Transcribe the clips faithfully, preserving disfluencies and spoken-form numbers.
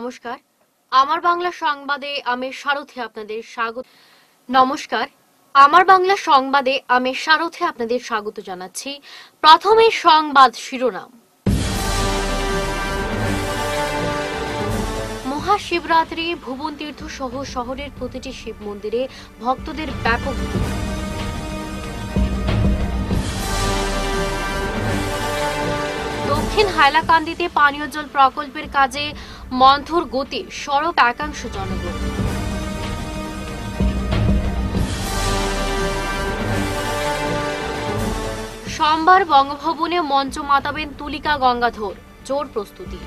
নমস্কার। আমার বাংলা সংবাদে আমি সারথি আপনাদের স্বাগত নমস্কার আমার বাংলা সংবাদে আমি সারথি আপনাদের স্বাগত জানাচ্ছি। প্রথমে সংবাদ শিরোনাম। মহাশিবরাত্রি ভুবন তীর্থ সহ শহরের প্রতিটি শিব মন্দিরে ভক্তদের ব্যাপক ভিড়। দক্ষিণ হাইলাকান্দিতে পানীয় জল প্রকল্পের কাজে মন্থর গতি, সরব একাংশ জনগণ। সোমবার বঙ্গভবনে মঞ্চ মাতাবেন তুলিকা গঙ্গাধর, জোর প্রস্তুতি।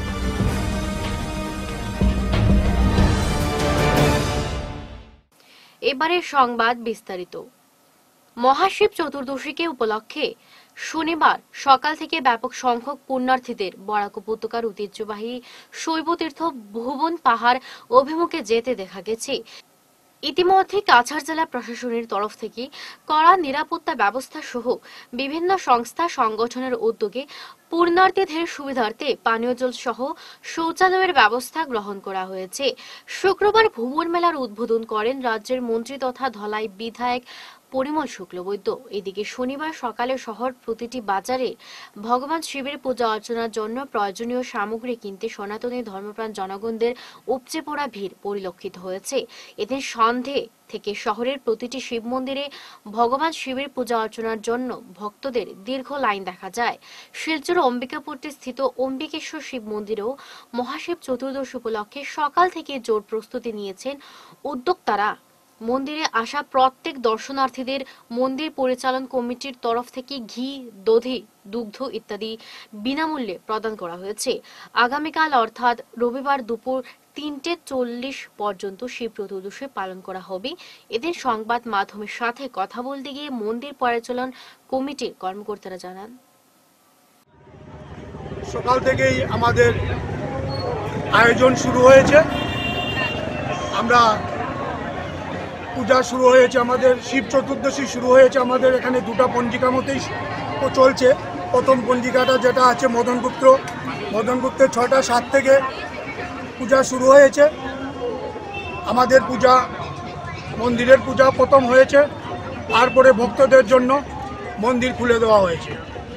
এবারে সংবাদ বিস্তারিত। মহাশিব চতুর্দশীকে উপলক্ষে শনিবার সকাল থেকে ব্যাপক সংখ্যক পুণ্যার্থীদের বরাক উপত্যকার ঐতিহ্যবাহী শৈবতীর্থ ভুবন পাহাড় অভিমুখে যেতে দেখা গেছে। ইতিমধ্যে কাছাড় জেলা প্রশাসনের তরফ থেকে কড়া নিরাপত্তা ব্যবস্থা সহ বিভিন্ন সংস্থা সংগঠনের উদ্যোগে পুণ্যার্থীদের সুবিধার্থে পানীয় জল সহ শৌচালয়ের ব্যবস্থা গ্রহণ করা হয়েছে। শুক্রবার ভুবন মেলার উদ্বোধন করেন রাজ্যের মন্ত্রী তথা ধলাই বিধায়ক পরিমল শুক্লবৈদ্য। এদিকে শনিবার সকালে শহর প্রতিটি বাজারে ভগবান শিবের পূজা অর্চনার জন্য প্রয়োজনীয় সামগ্রী কিনতে সনাতনী ধর্মপ্রাণ জনগণদের উপচে পড়া ভিড় পরিলক্ষিত হয়েছে। এদিন সন্ধে থেকে শহরের প্রতিটি শিব মন্দিরে ভগবান শিবের পূজা অর্চনার জন্য ভক্তদের দীর্ঘ লাইন দেখা যায়। শিলচর অম্বিকাপুরটি স্থিত অম্বিকেশ্বর শিব মন্দিরেও মহাশিব চতুর্দশী উপলক্ষে সকাল থেকে জোর প্রস্তুতি নিয়েছেন উদ্যোক্তারা। মন্দিরে আসা প্রত্যেক দর্শনার্থীদের মন্দির পরিচালন কমিটির তরফ থেকে ঘি, দধি, দুগ্ধ ইত্যাদি বিনামূল্যে প্রদান করা হয়েছে। আগামীকাল অর্থাৎ রবিবার দুপুর তিনটে চল্লিশ পর্যন্ত শিব চতুর্দশী পালন করা হবে। এদের সংবাদ মাধ্যমের সাথে কথা বলতে গিয়ে মন্দির পরিচালন কমিটির কর্মকর্তারা জানান, সকাল থেকেই আমাদের আয়োজন শুরু হয়েছে। আমরা পূজা শুরু হয়েছে, আমাদের শিব চতুর্দশী শুরু হয়েছে। আমাদের এখানে দুটা পঞ্জিকা মতেই চলছে। প্রথম পঞ্জিকাটা যেটা আছে মদনগুপ্ত, মদনগুপ্তের ছটা সাত থেকে পূজা শুরু হয়েছে। আমাদের পূজা, মন্দিরের পূজা প্রথম হয়েছে, তারপরে ভক্তদের জন্য মন্দির খুলে দেওয়া হয়েছে।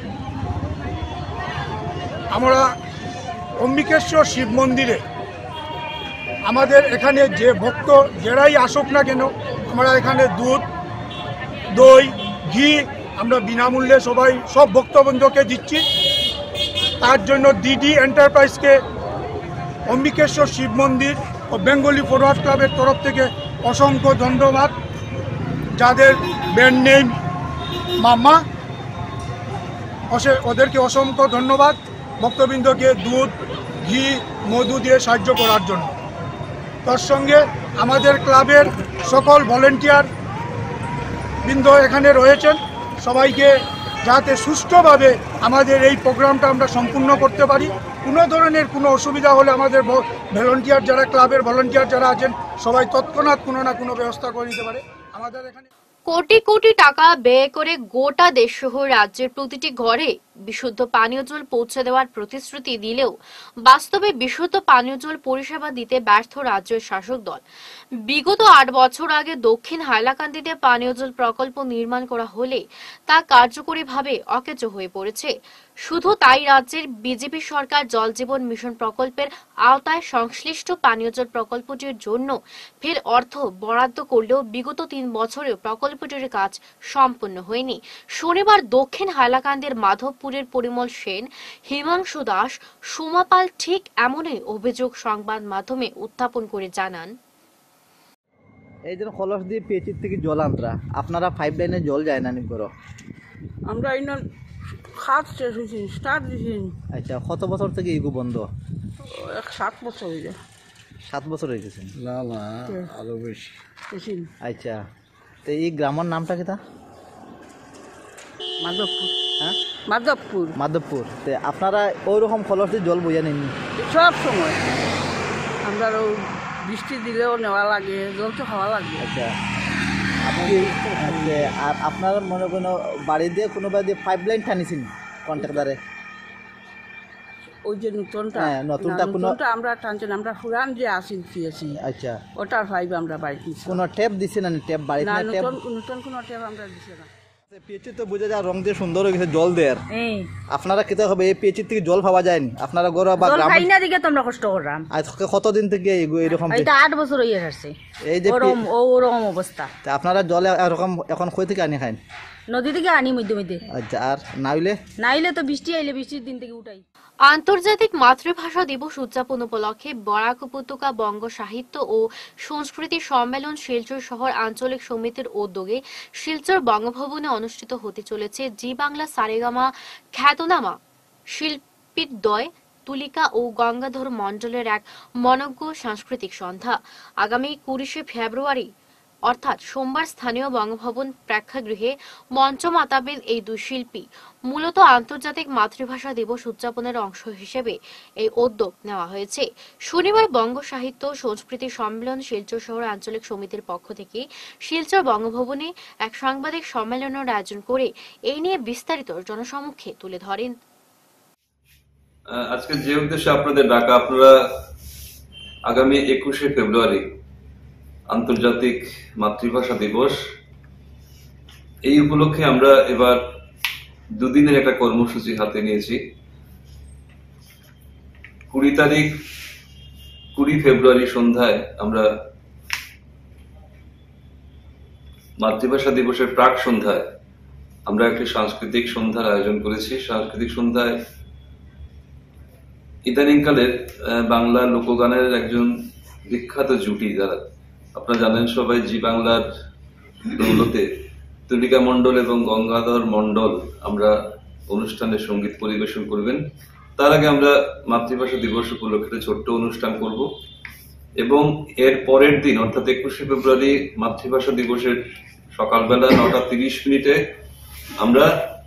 আমরা অম্বিকেশ্বর শিব মন্দিরে আমাদের এখানে যে ভক্ত যারাই আসুক না কেন, আমরা এখানে দুধ, দই, ঘি আমরা বিনামূল্যে সবাই সব ভক্তবৃন্দকে দিচ্ছি। তার জন্য ডিডি এন্টারপ্রাইজকে অম্বিকেশ্বর শিব মন্দির ও বেঙ্গলি ফরওয়ার্ড ক্লাবের তরফ থেকে অসংখ্য ধন্যবাদ। যাদের ব্র্যান্ড নেম মামা, ওদেরকে অসংখ্য ধন্যবাদ ভক্তবৃন্দকে দুধ, ঘি, মধু দিয়ে সাহায্য করার জন্য। তার সঙ্গে আমাদের ক্লাবের সকল ভলেন্টিয়ার বৃন্দ এখানে রয়েছেন। সবাইকে যাতে সুষ্ঠুভাবে আমাদের এই প্রোগ্রামটা আমরা সম্পূর্ণ করতে পারি। কোনো ধরনের কোনো অসুবিধা হলে আমাদের ভলেন্টিয়ার যারা, ক্লাবের ভলেন্টিয়ার যারা আছেন, সবাই তৎক্ষণাৎ কোনো না কোনো ব্যবস্থা করে দিতে পারে। আমাদের এখানে কোটি কোটি টাকা ব্যয় করে গোটা দেশ সহ রাজ্যের প্রতিটি ঘরে বিশুদ্ধ পানীয় জল পৌঁছে দেওয়ার প্রতিশ্রুতি দিলেও বাস্তবে বিশুদ্ধ পানীয় জল পরিষেবা দিতে ব্যর্থ রাজ্যের শাসক দল। বিগত আট বছর আগে দক্ষিণ হাইলাকান্দিতে পানীয় জল প্রকল্প নির্মাণ করা হলে তা কার্যকরীভাবে অকেজো হয়ে পড়েছে। শুধু তাই রাজ্যের বিজেপি সরকার জল জীবন মিশন প্রকল্পের আওতায় সংশ্লিষ্ট পানীয় জল প্রকল্পটির জন্য ফের অর্থ বরাদ্দ করলেও বিগত তিন বছরেও প্রকল্পটির কাজ সম্পন্ন হয়নি। শনিবার দক্ষিণ হাইলাকান্দির মাধবপুরের পরিমল সেন, হিমাংশু দাস, সুমা পাল ঠিক এমনই অভিযোগ সংবাদ মাধ্যমে উত্থাপন করে জানান, এই যে খলস দিয়ে পেচির থেকে জল আনরা, আপনারা পাইপ লাইনে জল যায় না নিব? আমরা এই খাত শেষ হয়েছি, স্টার্ট দিয়েছি। আচ্ছা, কত বছর থেকে এগু বন্ধ? এক সাত বছর হয়ে যায়। সাত বছর হয়ে গেছে? না না, আরো বেশি। আচ্ছা, তো এই গ্রামের নামটা কি? তা মাধবপুর। হ্যাঁ, মাধবপুর। মাধবপুর। তো আপনারা ওই রকম খলস দিয়ে জল বইয়া নেননি? সব সময় আমরা বৃষ্টি দিলেও নেওয়া লাগে, জল তো খাওয়া লাগে। আচ্ছা, আপনি আর আপনার মনে কোনো বাড়ি দিয়ে কোনো বাড়ি দিয়ে পাইপ লাইন টানিছেন কন্ট্রাক্টারে? ওই যে নতুনটা হ্যাঁ, নতুনটা না, কোনো- নতুনটা আমরা টানছি না, আমরা পুরান যে আসি দিয়েছি আচ্ছা, ওটার ফাইভ আমরা বাড়ি দিচ্ছি কোনো ট্যাপ দিছে না ট্যাপ বাড়িতে না, না ট্যাপ? নতুন নতুন কোনো ট্যাপ আমরা দিচ্ছি না। পিএইচি তো বুঝে যায় রং দিয়ে সুন্দর হয়ে গেছে জল দেয়ার। আপনারা কেতে হবে এই পিএইচি থেকে জল পাওয়া যায়নি আপনারা গড় বা জল গ্রাম? খাই না দিকে তোমরা কষ্ট করলাম। আজকে কতদিন থেকে এই- এরকম এটা আট বছর হয়ে আসছে এই যে ওরকম ওরকম অবস্থা। তা আপনারা জল এরকম এখন কই থেকে আনি খান? নদী থেকে আনি মধ্যে মধ্যে, আচ্ছা, আর না হইলে নাইলে তো বৃষ্টি আইলে বৃষ্টির দিন থেকে উঠাই। আন্তর্জাতিক মাতৃভাষা দিবস উদযাপন উপলক্ষে বরাক উপত্যকা বঙ্গ সাহিত্য ও সংস্কৃতি সম্মেলন শিলচর শহর আঞ্চলিক সমিতির উদ্যোগে শিলচর বঙ্গভবনে অনুষ্ঠিত হতে চলেছে জি বাংলা সারেগামা খ্যাতনামা শিল্পীদ্বয় তুলিকা ও গঙ্গাধর মণ্ডলের এক মনজ্ঞ সাংস্কৃতিক সন্ধ্যা। আগামী কুড়িশে ফেব্রুয়ারি অর্থাৎ সোমবার স্থানীয় বঙ্গভবন প্রেক্ষাগৃহে মঞ্চ মাতাবেন এই দুই শিল্পী। মূলত আন্তর্জাতিক মাতৃভাষা দিবস উদযাপনের অংশ হিসেবে এই উদ্যোগ নেওয়া হয়েছে। শনিবার বঙ্গ সাহিত্য সংস্কৃতি সম্মেলন শিলচর শহর আঞ্চলিক সমিতির পক্ষ থেকে শিলচর বঙ্গভবনে এক সাংবাদিক সম্মেলনের আয়োজন করে এই নিয়ে বিস্তারিত জনসমক্ষে তুলে ধরেন। আজকে যে উদ্দেশ্যে আপনাদের ডাকা, আপনারা আগামী একুশে ফেব্রুয়ারি আন্তর্জাতিক মাতৃভাষা দিবস, এই উপলক্ষে আমরা এবার দুদিনের একটা কর্মসূচি হাতে নিয়েছি। কুড়ি তারিখ কুড়ি ফেব্রুয়ারি সন্ধ্যায় আমরা মাতৃভাষা দিবসের প্রাক সন্ধ্যায় আমরা একটি সাংস্কৃতিক সন্ধ্যার আয়োজন করেছি। সাংস্কৃতিক সন্ধ্যায় ইদানিংকালের বাংলা লোকগানের একজন বিখ্যাত জুটি, যারা আপনারা জানেন সবাই, জি বাংলার দৌলতে তুলিকা মণ্ডল এবং গঙ্গাধর মণ্ডল আমরা অনুষ্ঠানে সঙ্গীত পরিবেশন করবেন। তার আগে আমরা মাতৃভাষা দিবস উপলক্ষে ছোট্ট অনুষ্ঠান করব এবং এর পরের দিন অর্থাৎ একুশে ফেব্রুয়ারি মাতৃভাষা দিবসের সকালবেলা নটা তিরিশ মিনিটে আমরা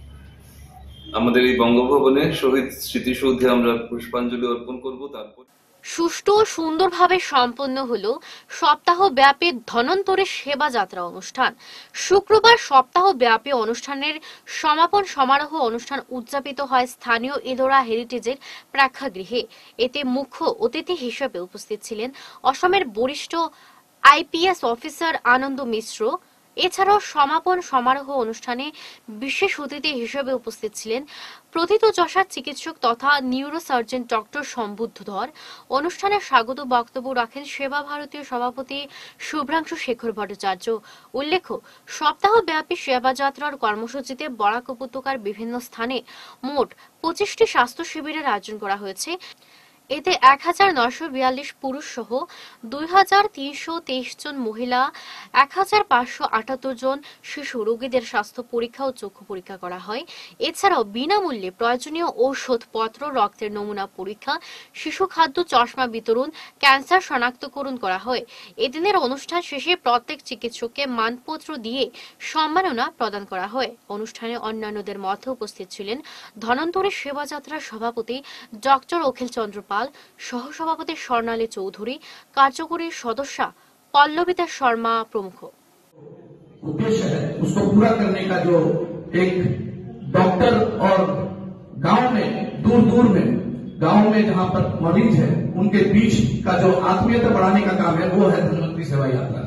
আমাদের এই বঙ্গভবনে শহীদ স্মৃতিসৌধে আমরা পুষ্পাঞ্জলি অর্পণ করব। তারপর সুষ্ঠু ও সুন্দরভাবে সম্পন্ন হলো সপ্তাহব্যাপী ধন্বন্তরী সেবা যাত্রা অনুষ্ঠান। শুক্রবার সপ্তাহব্যাপী অনুষ্ঠানের সমাপন সমারোহ অনুষ্ঠান উদযাপিত হয় স্থানীয় ইলোরা হেরিটেজের প্রেক্ষাগৃহে। এতে মুখ্য অতিথি হিসেবে উপস্থিত ছিলেন অসমের বরিষ্ঠ আইপিএস অফিসার আনন্দ মিশ্র। এছাড়াও সমাপন সমারোহ অনুষ্ঠানে বিশেষ অতিথি হিসেবে উপস্থিত ছিলেন প্রথিতযশা চিকিৎসক তথা নিউরোসার্জন ডক্টর সম্বুদ্ধ ধর। অনুষ্ঠানে স্বাগত বক্তব্য রাখেন সেবা ভারতীয় সভাপতি শুভ্রাংশু শেখর ভট্টাচার্য। উল্লেখ্য, সপ্তাহব্যাপী সেবাযাত্রার কর্মসূচিতে বরাক উপত্যকার বিভিন্ন স্থানে মোট পঁচিশটি স্বাস্থ্য শিবিরের আয়োজন করা হয়েছে। এতে এক হাজার নয়শো বিয়াল্লিশ পুরুষ সহ দুই হাজার তিনশো তেইশ জন মহিলা, এক হাজার পাঁচশো আটাত্তর জন শিশু রোগীদের স্বাস্থ্য পরীক্ষা ও চক্ষু পরীক্ষা করা হয়। এছাড়াও বিনামূল্যে প্রয়োজনীয় ঔষধপত্র, রক্তের নমুনা পরীক্ষা, শিশু খাদ্য, চশমা বিতরণ, ক্যান্সার শনাক্তকরণ করা হয়। এদিনের অনুষ্ঠান শেষে প্রত্যেক চিকিৎসককে মানপত্র দিয়ে সম্মাননা প্রদান করা হয়। অনুষ্ঠানে অন্যান্যদের মধ্যে উপস্থিত ছিলেন ধন্বন্তরী সেবাযাত্রার সভাপতি ডক্টর অখিল চন্দ্র পাল, সহসভাপতি স্বর্ণালী চৌধুরী, কার্যকরী সদস্যা পল্লবিতা শর্মা প্রমুখ। उद्देश्य है उसको पूरा करने का, जो एक डॉक्टर और गांव में दूर दूर में गांव में जहां पर मरीज है उनके बीच का जो आत्मीयता बढ़ाने का काम है वो है धन्वंतरी सेवा यात्रा।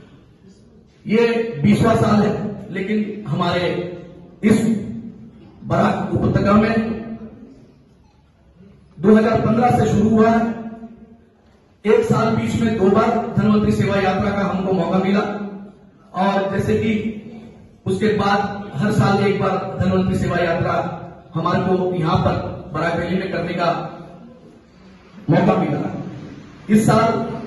ये बीसवां साल है, लेकिन हमारे इस बराक उपत्यका में दो हज़ार पंद्रह से शुरू हुआ है। एक साल बीच में दो बार धन्वंतरी सेवा यात्रा का हमको मौका मिला और जैसे कि उसके बाद हर साल एक बार धन्वंतरी सेवा यात्रा हमारे को यहां पर बराक वैली में करने का मौका मिला। इस साल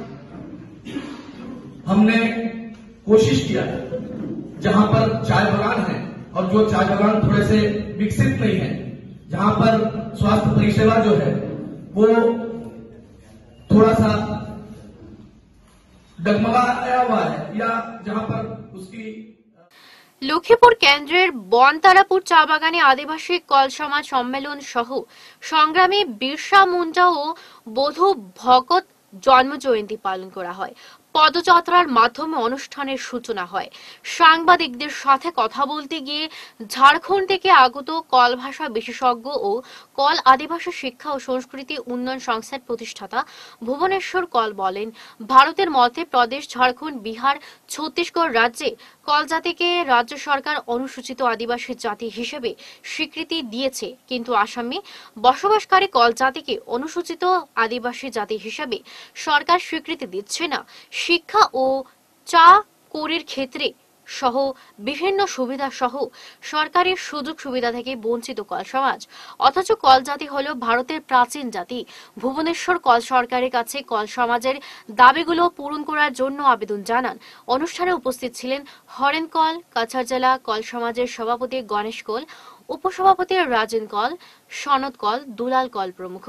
हमने कोशिश किया है, जहां पर चाय बागान है और जो चाय बागान थोड़े से विकसित नहीं है, जहां पर स्वास्थ्य परिसेवा जो है वो थोड़ा सा डगमगाया हुआ है, या जहां पर उसकी লক্ষ্মীপুর কেন্দ্রের বনতারাপুর চা বাগানে আদিবাসী কল সমাজ সম্মেলন সহ সংগ্রামী বিরসা মুন্ডা ও বধূ ভগত জন্ম জয়ন্তী পালন করা হয়। পদযাত্রার মাধ্যমে অনুষ্ঠানের সূচনা হয়। সাংবাদিকদের সাথে কথা বলতে গিয়ে ঝাড়খণ্ড থেকে আগত কল ভাষা বিশেষজ্ঞ ও কল আদিবাসী শিক্ষা ও সংস্কৃতি উন্নয়ন সংস্থার প্রতিষ্ঠাতা ভুবনেশ্বর কল বলেন, ভারতের মধ্যপ্রদেশ, ঝাড়খণ্ড, বিহার, ছত্তিশগড় রাজ্যে কল জাতিকে রাজ্য সরকার অনুসূচিত আদিবাসী জাতি হিসেবে স্বীকৃতি দিয়েছে, কিন্তু আসামে বসবাসকারী কল জাতিকে অনুসূচিত আদিবাসী জাতি হিসেবে সরকার স্বীকৃতি দিচ্ছে না। শিক্ষা ও চা করির ক্ষেত্রে সহ বিভিন্ন সুবিধা সহ সরকারি সুযোগ সুবিধা থেকে বঞ্চিত কল সমাজ। অথচ কল জাতি হল ভারতের প্রাচীন জাতি। ভুবনেশ্বর কল সরকারের কাছে কল সমাজের দাবিগুলো পূরণ করার জন্য আবেদন জানান। অনুষ্ঠানে উপস্থিত ছিলেন হরেন কল, কাছাড় জেলা কল সমাজের সভাপতি গণেশ কল, উপসভাপতি রাজেন কল, সনদ কল, দুলাল কল প্রমুখ।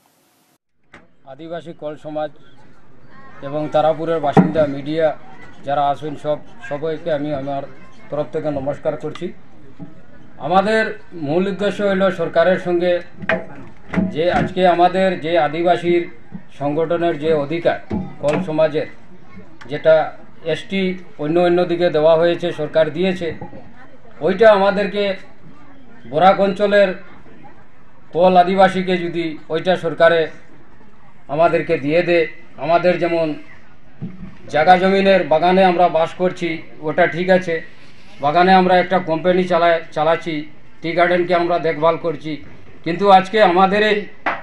আদিবাসী কল সমাজ এবং তারাপুরের বাসিন্দা মিডিয়া যারা আসেন সব সবাইকে আমি আমার তরফ থেকে নমস্কার করছি। আমাদের মূল উদ্দেশ্য হলো সরকারের সঙ্গে যে আজকে আমাদের যে আদিবাসীর সংগঠনের যে অধিকার কল সমাজের, যেটা এসটি অন্য অন্য দিকে দেওয়া হয়েছে, সরকার দিয়েছে, ওইটা আমাদেরকে বরাক অঞ্চলের কল আদিবাসীকে যদি ওইটা সরকারে আমাদেরকে দিয়ে দেয়, আমাদের যেমন জায়গা জমিনের বাগানে আমরা বাস করছি ওটা ঠিক আছে, বাগানে আমরা একটা কোম্পানি চালাই চালাচ্ছি, টি গার্ডেনকে আমরা দেখভাল করছি, কিন্তু আজকে আমাদের এই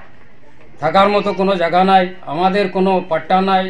থাকার মতো কোনো জায়গা নাই, আমাদের কোনো পাট্টা নাই।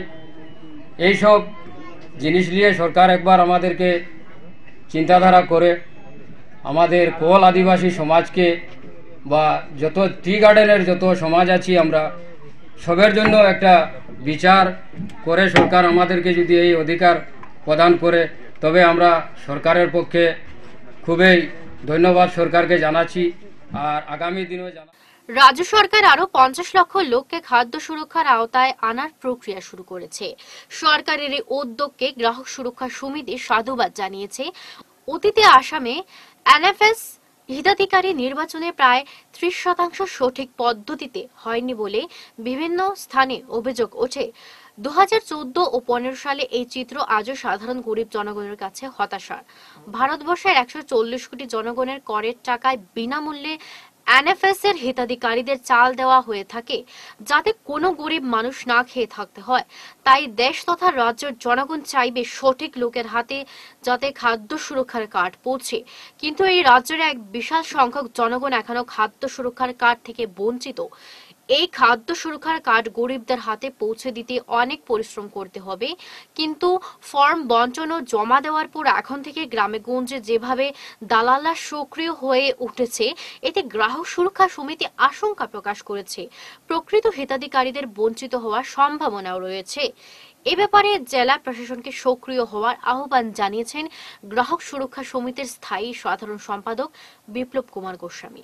এইসব জিনিস নিয়ে সরকার একবার আমাদেরকে চিন্তাধারা করে আমাদের কল আদিবাসী সমাজকে বা যত টি গার্ডেনের যত সমাজ আছি আমরা সবের জন্য একটা বিচার করে সরকার আমাদেরকে যদি এই অধিকার প্রদান করে, তবে আমরা সরকারের পক্ষে খুবই ধন্যবাদ সরকারকে জানাচ্ছি। আর আগামী দিনেও জানা রাজ্য সরকার আরো পঞ্চাশ লক্ষ লোককে খাদ্য সুরক্ষার আওতায় আনার প্রক্রিয়া শুরু করেছে। সরকারের এই উদ্যোগকে গ্রাহক সুরক্ষা সমিতি সাধুবাদ জানিয়েছে। অতীতে আসামে এনএফএস হিতাধিকারী নির্বাচনে প্রায় ত্রিশ শতাংশ সঠিক পদ্ধতিতে হয়নি বলে বিভিন্ন স্থানে অভিযোগ ওঠে। দু হাজার চোদ্দ ও পনেরো সালে এই চিত্র আজও সাধারণ গরিব জনগণের কাছে হতাশার। ভারতবর্ষের একশো চল্লিশ কোটি জনগণের করের টাকায় বিনামূল্যে এনএফএস এর হিতাধিকারীদের চাল দেওয়া হয়ে থাকে, যাতে কোনো গরিব মানুষ না খেয়ে থাকতে হয়। তাই দেশ তথা রাজ্যের জনগণ চাইবে সঠিক লোকের হাতে যাতে খাদ্য সুরক্ষার কার্ড পৌঁছে, কিন্তু এই রাজ্যের এক বিশাল সংখ্যক জনগণ এখনো খাদ্য সুরক্ষার কার্ড থেকে বঞ্চিত। এই খাদ্য সুরক্ষার কার্ড গরিবদের হাতে পৌঁছে দিতে অনেক পরিশ্রম করতে হবে, কিন্তু ফর্ম বণ্টন ও জমা দেওয়ার পর এখন থেকে গ্রামে গঞ্জে যেভাবে দালালরা সক্রিয় হয়ে উঠেছে, এতে গ্রাহক সুরক্ষা সমিতি আশঙ্কা প্রকাশ করেছে প্রকৃত হিতাধিকারীদের বঞ্চিত হওয়ার সম্ভাবনাও রয়েছে। এ ব্যাপারে জেলা প্রশাসনকে সক্রিয় হওয়ার আহ্বান জানিয়েছেন গ্রাহক সুরক্ষা সমিতির স্থায়ী সাধারণ সম্পাদক বিপ্লব কুমার গোস্বামী।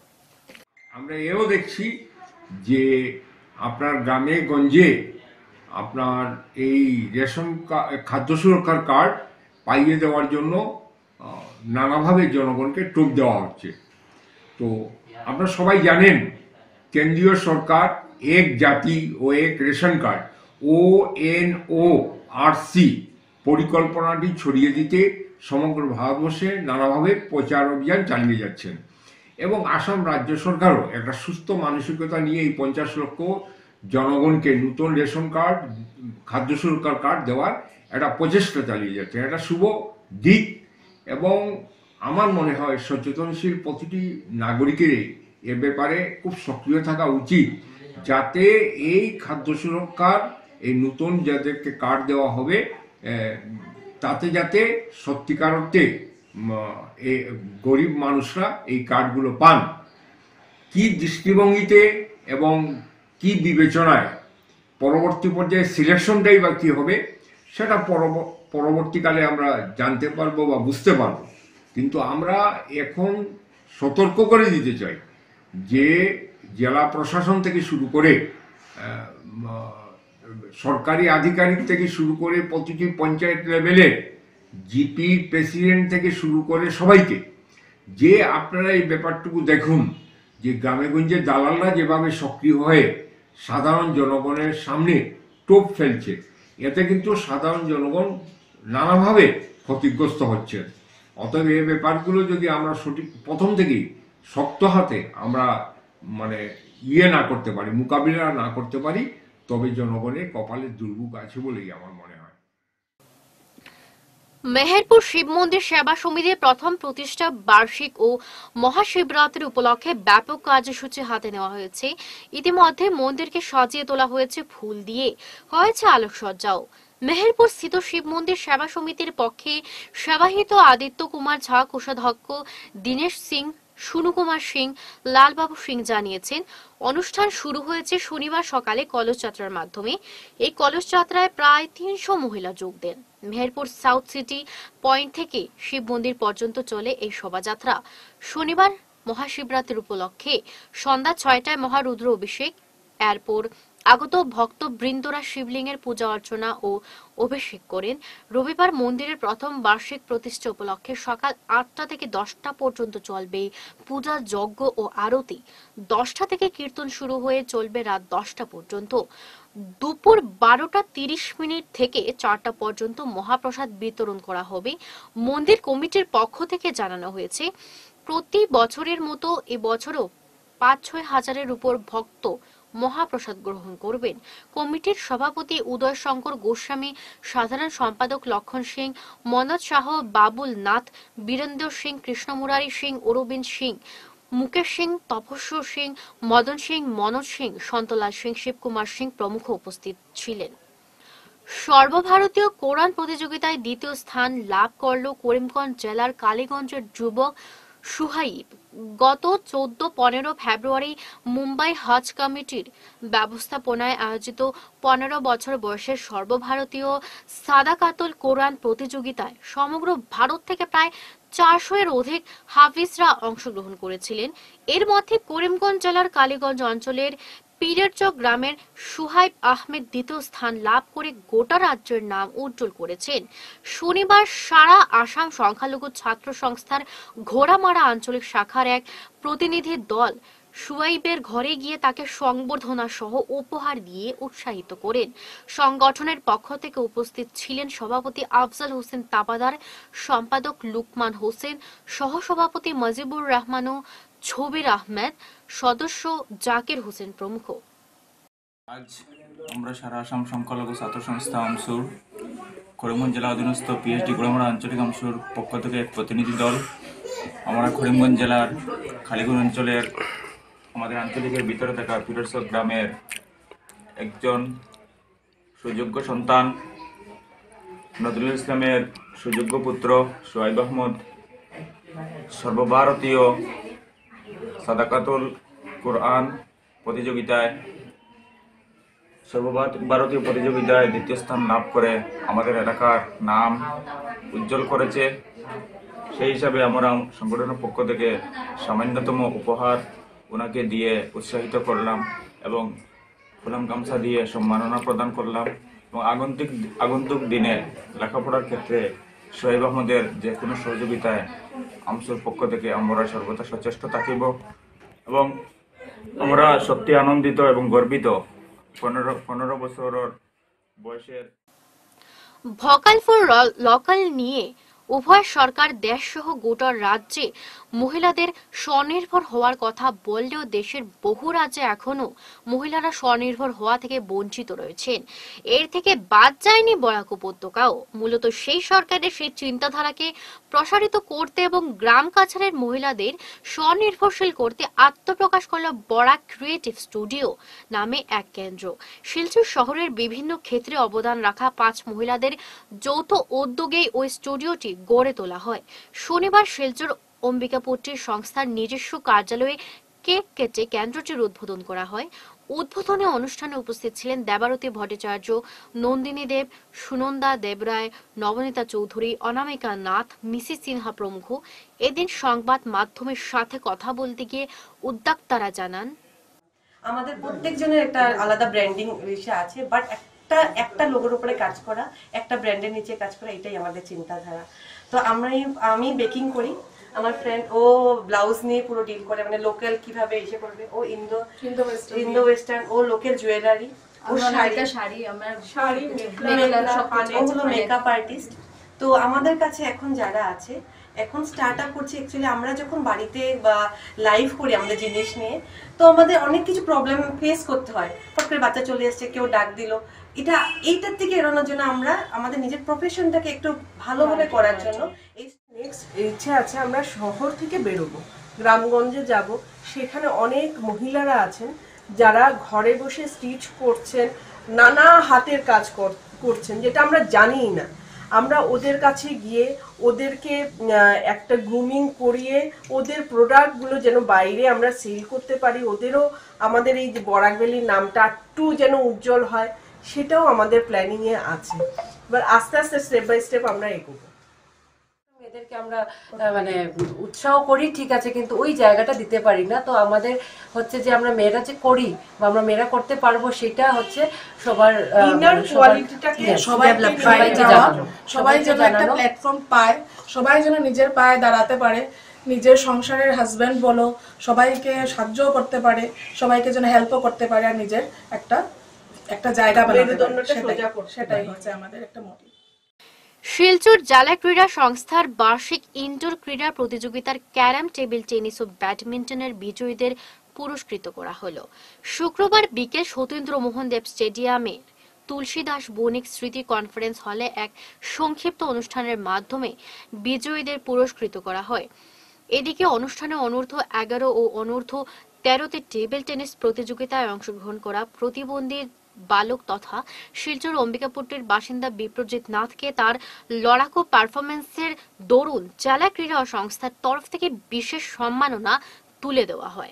আমরা এও দেখছি যে আপনার গ্রামে গঞ্জে আপনার এই রেশন খাদ্য সুরক্ষার কার্ড পাইয়ে দেওয়ার জন্য নানাভাবে জনগণকে টোপ দেওয়া হচ্ছে। তো আপনারা সবাই জানেন কেন্দ্রীয় সরকার এক জাতি ও এক রেশন কার্ড ও এন ও আর সি পরিকল্পনাটি ছড়িয়ে দিতে সমগ্র ভারতবর্ষে নানাভাবে প্রচার অভিযান চালিয়ে যাচ্ছেন, এবং আসাম রাজ্য সরকারও একটা সুস্থ মানসিকতা নিয়ে এই পঞ্চাশ লক্ষ জনগণকে নতুন রেশন কার্ড, খাদ্য সুরক্ষার কার্ড দেওয়ার একটা প্রচেষ্টা চালিয়ে যাচ্ছে। একটা শুভ দিক, এবং আমার মনে হয় সচেতনশীল প্রতিটি নাগরিকেরই এ ব্যাপারে খুব সক্রিয় থাকা উচিত, যাতে এই খাদ্য সুরক্ষার এই নতুন যাদেরকে কার্ড দেওয়া হবে তাতে যাতে সত্যিকার অর্থে এই গরিব মানুষরা এই কার্ডগুলো পান। কি দৃষ্টিভঙ্গিতে এবং কি বিবেচনায় পরবর্তী পর্যায়ে সিলেকশনটাই বা কী হবে সেটা পরবর্তীকালে আমরা জানতে পারবো বা বুঝতে পারবো, কিন্তু আমরা এখন সতর্ক করে দিতে চাই যে জেলা প্রশাসন থেকে শুরু করে সরকারি আধিকারিক থেকে শুরু করে প্রতিটি পঞ্চায়েত লেভেলে জিপি প্রেসিডেন্ট থেকে শুরু করে সবাইকে, যে আপনারা এই ব্যাপারটুকু দেখুন যে গ্রামে গঞ্জে দালালরা যেভাবে সক্রিয় হয়ে সাধারণ জনগণের সামনে টোপ ফেলছে, এতে কিন্তু সাধারণ জনগণ নানাভাবে ক্ষতিগ্রস্ত হচ্ছে। অতএব এই ব্যাপারগুলো যদি আমরা সঠিক প্রথম থেকেই শক্ত হাতে আমরা মানে ইয়ে না করতে পারি, মোকাবিলা না করতে পারি, তবে জনগণের কপালে দুর্ভোগ আছে বলেই আমার মনে হয়। মেহেরপুর শিব মন্দির সেবা সমিতির প্রথম প্রতিষ্ঠা বার্ষিক ও মহাশিবরাত্রি উপলক্ষে ব্যাপক কার্যসূচি হাতে নেওয়া হয়েছে। ইতিমধ্যে মন্দিরকে সাজিয়ে তোলা হয়েছে ফুল দিয়ে, হয়েছে আলোকসজ্জাও। মেহেরপুর স্থিত শিব মন্দির সেবা সমিতির পক্ষে সেবাহিত আদিত্য কুমার ঝা, কোষাধ্যক্ষ দীনেশ সিং, সুনু কুমার সিং, লালবাবু সিং জানিয়েছেন, অনুষ্ঠান শুরু হয়েছে শনিবার সকালে কলস যাত্রার মাধ্যমে। এই কলস যাত্রায় প্রায় তিনশো মহিলা যোগ দেন। মেহেরপুর সাউথ সিটি পয়েন্ট থেকে শিব মন্দির পর্যন্ত চলে এই শোভাযাত্রা। শনিবার মহাশিবরাত্রির উপলক্ষে সন্ধ্যা ছয়টায় মহারুদ্র অভিষেক, এরপর আগত ভক্ত বৃন্দরা শিবলিঙ্গের পূজা অর্চনা ও অভিষেক করেন। রবিবার মন্দিরের প্রথম বার্ষিক প্রতিষ্ঠা উপলক্ষে সকাল আটটা থেকে দশটা পর্যন্ত চলবে পূজা, যজ্ঞ ও আরতি। দশটা থেকে কীর্তন শুরু হয়ে চলবে রাত দশটা পর্যন্ত। দুপুর বারোটা তিরিশ মিনিট থেকে চারটা পর্যন্ত মহাপ্রসাদ বিতরণ করা হবে। মন্দির কমিটির পক্ষ থেকে জানানো হয়েছে, প্রতি বছরের মতো এবছরও পাঁচ ছয় হাজারের উপর ভক্ত মহাপ্রসাদ গ্রহণ করবেন। কমিটির সভাপতি উদয় শঙ্কর গোস্বামী, সাধারণ সম্পাদক লক্ষণ সিং, মনোজ শাহ, বাবুল নাথ, বীরেন্দ্র সিং, কৃষ্ণ মুরারি সিং, অরবিন্দ সিং, মুকেশ সিং, তপস্বর সিং, মদন সিং, মনোজ সিং, সন্তলাল সিং, শিবকুমার সিং প্রমুখ উপস্থিত ছিলেন। সর্বভারতীয় কোরআন প্রতিযোগিতায় দ্বিতীয় স্থান লাভ করল করিমগঞ্জ জেলার কালীগঞ্জের যুবক সুহাইব। গত চোদ্দ পনেরো ফেব্রুয়ারি মুম্বাই হজ কমিটির ব্যবস্থাপনায় আয়োজিত পনেরো বছর বয়সের সর্বভারতীয় সাদাকাতুল কোরআন প্রতিযোগিতায় সমগ্র ভারত থেকে প্রায় চারশো এর অধিক হাফিজরা অংশগ্রহণ করেছিলেন। এর মধ্যে করিমগঞ্জ জেলার কালীগঞ্জ অঞ্চলের পীরেরচক গ্রামের সুহাইব আহমেদ দ্বিতীয় স্থান লাভ করে গোটা রাজ্যের নাম উজ্জ্বল করেছেন। শনিবার সারা আসাম সংখ্যালঘু ছাত্র সংস্থার ঘোড়ামারা আঞ্চলিক শাখার এক প্রতিনিধি দল সুহাইবের ঘরে গিয়ে তাকে সংবর্ধনা সহ উপহার দিয়ে উৎসাহিত করেন। সংগঠনের পক্ষ থেকে উপস্থিত ছিলেন সভাপতি আফজাল হোসেন তাবাদার, সম্পাদক লুকমান হোসেন, সহসভাপতি মজিবুর রহমান ও ছবির আহমেদ, সদস্য জাকির হোসেন প্রমুখ। আজ আমরা সারা আসাম সংখ্যালঘু ছাত্র সংস্থা আমসুর করিমগঞ্জ জেলা অধীনস্থ পিএইচডি গোড়ামারা আঞ্চলিক আমসুর পক্ষ থেকে এক প্রতিনিধি দল আমরা করিমগঞ্জ জেলার খালিগঞ্জ অঞ্চলের আমাদের আঞ্চলিকের ভিতরে থাকা পীরেরচক গ্রামের একজন সুযোগ্য সন্তান নজরুল ইসলামের সুযোগ্য পুত্র সুহাইব আহমদ সর্বভারতীয় সাদাকাতুল কোরআন প্রতিযোগিতায় সর্বভারতীয় প্রতিযোগিতায় দ্বিতীয় স্থান লাভ করে আমাদের এলাকার নাম উজ্জ্বল করেছে। সেই হিসাবে আমরা সংগঠনের পক্ষ থেকে সামান্যতম উপহার ওনাকে দিয়ে উৎসাহিত করলাম এবং ফুলাম গামছা দিয়ে সম্মাননা প্রদান করলাম এবং আগন্তুক আগন্তুক দিনে লেখাপড়ার ক্ষেত্রে সোহেব আহমদের যে কোনো সহযোগিতায় আমসুর পক্ষ থেকে আমরা সর্বদা সচেষ্ট থাকিব এবং আমরা সত্যি আনন্দিত এবং গর্বিত পনেরো পনেরো বছরের বয়সের ভোকাল ফর লোকাল নিয়ে উভয় সরকার দেশ সহ গোটা রাজ্যে মহিলাদের স্বনির্ভর হওয়ার কথা বললেও দেশের বহু রাজ্যে এখনো মহিলারা স্বনির্ভর হওয়া থেকে বঞ্চিত রয়েছেন। এর থেকে বাদ যায়নি বরাক উপত্যকাও। মূলত সেই সরকারের সেই চিন্তাধারাকে প্রসারিত করতে এবং গ্রাম কাছাড়ের মহিলাদের স্বনির্ভরশীল করতে আত্মপ্রকাশ করল বরাক ক্রিয়েটিভ স্টুডিও নামে এক কেন্দ্র। শিলচর শহরের বিভিন্ন ক্ষেত্রে অবদান রাখা পাঁচ মহিলাদের যৌথ উদ্যোগে ওই স্টুডিওটি গড়ে তোলা হয়। শনিবার শিলচর অম্বিকাপুরটির সংস্থার নিজস্ব কার্যালয়ে কেক কেটে কেন্দ্রটির উদ্বোধন করা হয়। উদ্বোধনী অনুষ্ঠানে উপস্থিত ছিলেন দেবারতী ভট্টাচার্য, নন্দিনী দেব, সুনন্দা দেবরায়, নবনীতা চৌধুরী, অনামিকা নাথ, মিসি সিনহা প্রমুখ। এদিন সংবাদ মাধ্যমের সাথে কথা বলতে গিয়ে উদ্যোক্তারা জানান, আমাদের প্রত্যেকজনের একটা আলাদা ব্র্যান্ডিং বিষয় আছে, বাট একটা একটা লোগোর উপরে কাজ করা, একটা ব্র্যান্ডের নিচে কাজ করা, এটাই আমাদের চিন্তাধারা। তো আমরা আমি বেকিং করি, আমার ফ্রেন্ড ও ব্লাউজ নিয়ে পুরো ডিল করে, মানে লোকাল কিভাবে এসে করবে, ও ইন্দো ইন্দো ওয়েস্টার্ন, ও লোকাল জুয়েলারি, ও শাড়ি শাড়ি আমরা শাড়ি ও হলো মেকআপ আর্টিস্ট। তো আমাদের কাছে এখন যারা আছে এখন স্টার্ট আপ করছে, অ্যাকচুয়ালি আমরা যখন বাড়িতে বা লাইভ করি আমাদের জিনিস নিয়ে, তো আমাদের অনেক কিছু প্রবলেম ফেস করতে হয়। ফট করে বাচ্চা চলে এসছে, কেউ ডাক দিল, এটা এইটার থেকে এড়ানোর জন্য আমরা আমাদের নিজের প্রফেশনটাকে একটু ভালোভাবে করার জন্য এই নেক্সট ইচ্ছে আছে আমরা শহর থেকে বেরোবো, গ্রামগঞ্জে যাব, সেখানে অনেক মহিলারা আছেন যারা ঘরে বসে স্টিচ করছেন, নানা হাতের কাজ করছেন যেটা আমরা জানিই না। আমরা ওদের কাছে গিয়ে ওদেরকে একটা গ্রুমিং করিয়ে ওদের প্রোডাক্টগুলো যেন বাইরে আমরা সেল করতে পারি, ওদেরও আমাদের এই যে বরাক ভ্যালির নামটা একটু যেন উজ্জ্বল হয়, সেটাও আমাদের প্ল্যানিংয়ে আছে। এবার আস্তে আস্তে স্টেপ বাই স্টেপ আমরা এগোবো। এদেরকে আমরা মানে উৎসাহ করি ঠিক আছে, কিন্তু ওই জায়গাটা দিতে পারি না। তো আমাদের হচ্ছে যে আমরা মেয়েরা যে করি বা আমরা মেয়েরা করতে পারবো সেটা হচ্ছে সবার ইনার কোয়ালিটিটাকে সবাইকে জানানো, সবাই যেন একটা প্ল্যাটফর্ম পায়, সবাই যেন নিজের পায়ে দাঁড়াতে পারে, নিজের সংসারের হাজব্যান্ড বলো সবাইকে সাহায্য করতে পারে, সবাইকে যেন হেল্পও করতে পারে, আর নিজের একটা একটা জায়গা বানাতে পারে, সেটাই হচ্ছে আমাদের একটা মোটিভ। শিলচর জেলা ক্রীড়া সংস্থার বার্ষিক ইনডোর ক্রীড়া প্রতিযোগিতার ক্যারাম, টেবিল টেনিস ও ব্যাডমিন্টনের বিজয়ীদের পুরস্কৃত করা হলো। শুক্রবার বিকেল সতীন্দ্র মোহন দেব স্টেডিয়ামে তুলসীদাস বণিক স্মৃতি কনফারেন্স হলে এক সংক্ষিপ্ত অনুষ্ঠানের মাধ্যমে বিজয়ীদের পুরস্কৃত করা হয়। এদিকে অনুষ্ঠানে অনূর্ধ্ব এগারো ও অনূর্ধ্ব তেরোতে টেবিল টেনিস প্রতিযোগিতায় অংশগ্রহণ করা প্রতিবন্ধী বালক তথা শিলচর অম্বিকাপুরটির বাসিন্দা বিপ্রজিৎ নাথকে তার লড়াকু পারফরমেন্সের দরুন জেলা ক্রীড়া সংস্থার তরফ থেকে বিশেষ সম্মাননা তুলে দেওয়া হয়।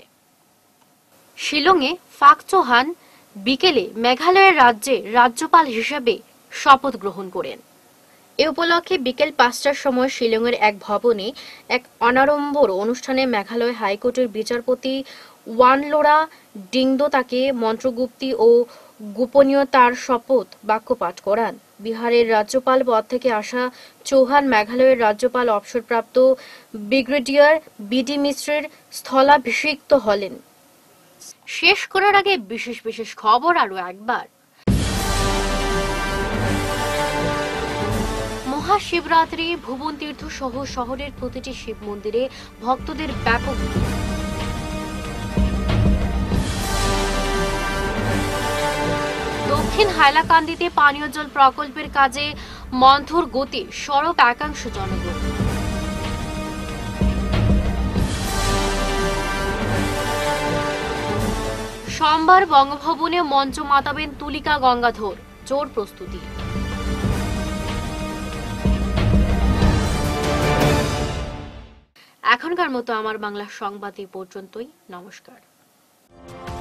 শিলংয়ে ফাক চৌহান বিকেলে মেঘালয়ের রাজ্যে রাজ্যপাল হিসেবে শপথ গ্রহণ করেন। এ উপলক্ষে বিকেল পাঁচটার সময় শিলংয়ের এক ভবনে এক অনাড়ম্বর অনুষ্ঠানে মেঘালয় হাইকোর্টের বিচারপতি ওয়ানলোরা ডিংদো তাকে মন্ত্রগুপ্তি ও গোপনীয়তার শপথ বাক্য পাঠ করান। বিহারের রাজ্যপাল পদ থেকে আসা চৌহান মেঘালয়ের রাজ্যপাল অবসরপ্রাপ্ত ব্রিগেডিয়ার বিডি মিশ্রের স্থলাভিষিক্ত হলেন। শেষ করার আগে বিশেষ বিশেষ খবর আরো একবার। মহাশিবরাত্রি ভুবন তীর্থ সহ শহরের প্রতিটি শিব মন্দিরে ভক্তদের ব্যাপক দক্ষিণ হাইলাকান্দিতে পানীয় জল প্রকল্পের কাজে মন্থর গতি, সরব একাংশ জনগণ। সোমবার বঙ্গভবনে মঞ্চ মাতাবেন তুলিকা গঙ্গাধর, জোর প্রস্তুতি। এখনকার মতো আমার বাংলা সংবাদ এই পর্যন্তই। নমস্কার।